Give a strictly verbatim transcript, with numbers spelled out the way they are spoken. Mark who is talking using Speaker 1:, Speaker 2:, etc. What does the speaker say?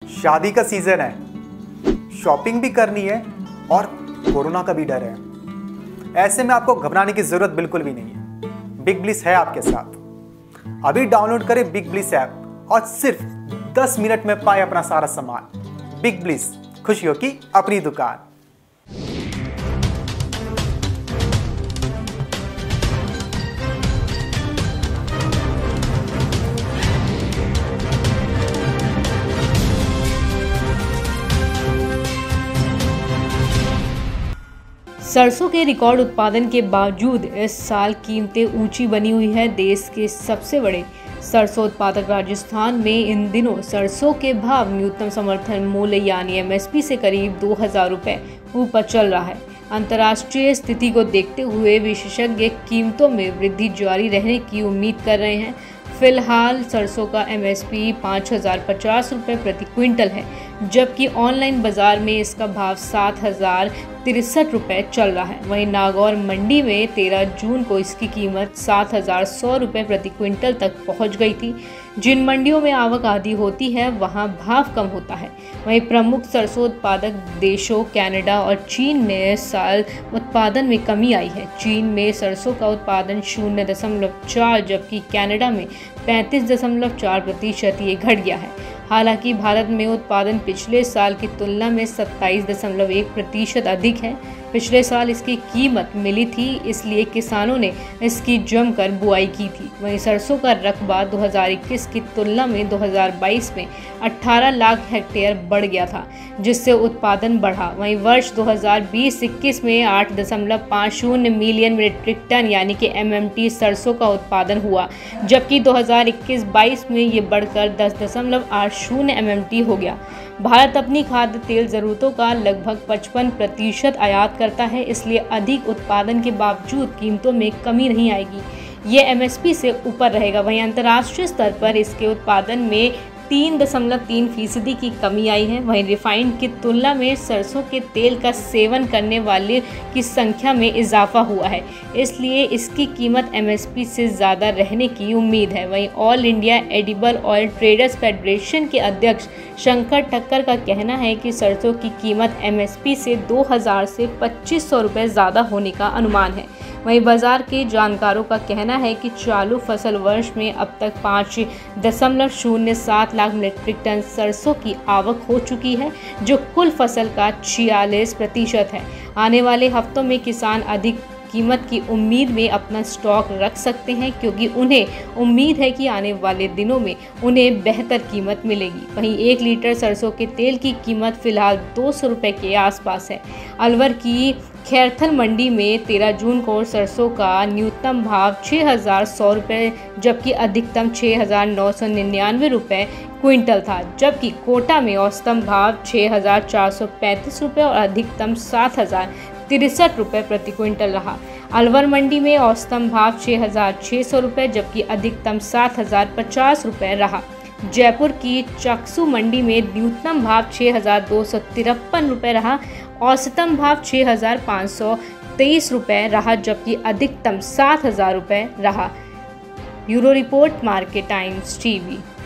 Speaker 1: शादी का सीजन है, शॉपिंग भी करनी है और कोरोना का भी डर है। ऐसे में आपको घबराने की जरूरत बिल्कुल भी नहीं है। बिग ब्लिस है आपके साथ। अभी डाउनलोड करें बिग ब्लिस ऐप और सिर्फ दस मिनट में पाए अपना सारा सामान। बिग ब्लिस, खुशियों की अपनी दुकान।
Speaker 2: सरसों के रिकॉर्ड उत्पादन के बावजूद इस साल कीमतें ऊंची बनी हुई है। देश के सबसे बड़े सरसों उत्पादक राजस्थान में इन दिनों सरसों के भाव न्यूनतम समर्थन मूल्य यानी एम एस पी से करीब दो हजार रुपये ऊपर चल रहा है। अंतर्राष्ट्रीय स्थिति को देखते हुए विशेषज्ञ कीमतों में वृद्धि जारी रहने की उम्मीद कर रहे हैं। फिलहाल सरसों का एम एस पी पाँच हजार पचास रुपये प्रति क्विंटल है, जबकि ऑनलाइन बाजार में इसका भाव सात हजार तिरसठ रुपये चल रहा है। वहीं नागौर मंडी में तेरह जून को इसकी कीमत सात हजार सौ रुपये प्रति क्विंटल तक पहुंच गई थी। जिन मंडियों में आवक आधी होती है वहां भाव कम होता है। वहीं प्रमुख सरसों उत्पादक देशों कनाडा और चीन में इस साल उत्पादन में कमी आई है। चीन में सरसों का उत्पादन शून्य दशमलव चार जबकि कनाडा में पैंतीस दशमलव चार प्रतिशत ये घट गया है। हालांकि भारत में उत्पादन पिछले साल की तुलना में सत्ताईस दशमलव एक प्रतिशत अधिक है। पिछले साल इसकी कीमत मिली थी, इसलिए किसानों ने इसकी जमकर बुआई की थी। वहीं सरसों का रकबा दो हज़ार इक्कीस की तुलना में दो हज़ार बाईस में अठारह लाख हेक्टेयर बढ़ गया था, जिससे उत्पादन बढ़ा। वहीं वर्ष दो हज़ार बीस इक्कीस में आठ दशमलव पाँच शून्य मिलियन मीट्रिक टन यानी कि एम एम टी सरसों का उत्पादन हुआ, जबकि दो हज़ार इक्कीस बाईस में ये बढ़कर दस दशमलव आठ शून्य एम एम टी हो गया। भारत अपनी खाद्य तेल ज़रूरतों का लगभग पचपन प्रतिशत आयात करता है, इसलिए अधिक उत्पादन के बावजूद कीमतों में कमी नहीं आएगी। ये एम एस पी से ऊपर रहेगा। वहीं अंतर्राष्ट्रीय स्तर पर इसके उत्पादन में तीन दशमलव तीन फीसदी की कमी आई है। वहीं रिफाइंड की तुलना में सरसों के तेल का सेवन करने वाले की संख्या में इजाफा हुआ है, इसलिए इसकी कीमत एम एस पी से ज़्यादा रहने की उम्मीद है। वहीं all India edible oil traders federation के अध्यक्ष शंकर ठक्कर का कहना है कि सरसों की कीमत एम एस पी से दो हज़ार से पच्चीस सौ रुपये ज़्यादा होने का अनुमान है। वहीं बाजार के जानकारों का कहना है कि चालू फसल वर्ष में अब तक पाँच दशमलव शून्य सात लाख मीट्रिक टन सरसों की आवक हो चुकी है, जो कुल फसल का छियालीस प्रतिशत है। आने वाले हफ्तों में किसान अधिक कीमत की उम्मीद में अपना स्टॉक रख सकते हैं, क्योंकि उन्हें उम्मीद है कि आने वाले दिनों में उन्हें बेहतर कीमत मिलेगी। वहीं एक लीटर सरसों के तेल की कीमत फिलहाल दो सौ रुपये के आसपास है। अलवर की खैरथल मंडी में तेरह जून को सरसों का न्यूनतम भाव छः हज़ार सौ रुपये जबकि अधिकतम छः हज़ार नौ सौ निन्यानवे रुपये क्विंटल था, जबकि कोटा में औसतम भाव छः हज़ार चार सौ पैंतीस रुपये और अधिकतम सात हज़ार तिरसठ रुपये प्रति क्विंटल रहा। अलवर मंडी में औसतम भाव छः हज़ार छः सौ रुपये जबकि अधिकतम सात हज़ार पचास रुपये रहा। जयपुर की चक्सू मंडी में न्यूनतम भाव छः हज़ार दो सौ तिरपन रुपये रहा, औसतम भाव छः हज़ार पाँच सौ तेईस रुपये रहा, जबकि अधिकतम सात हज़ार रुपये रहा। Bureau report, Market Times TV.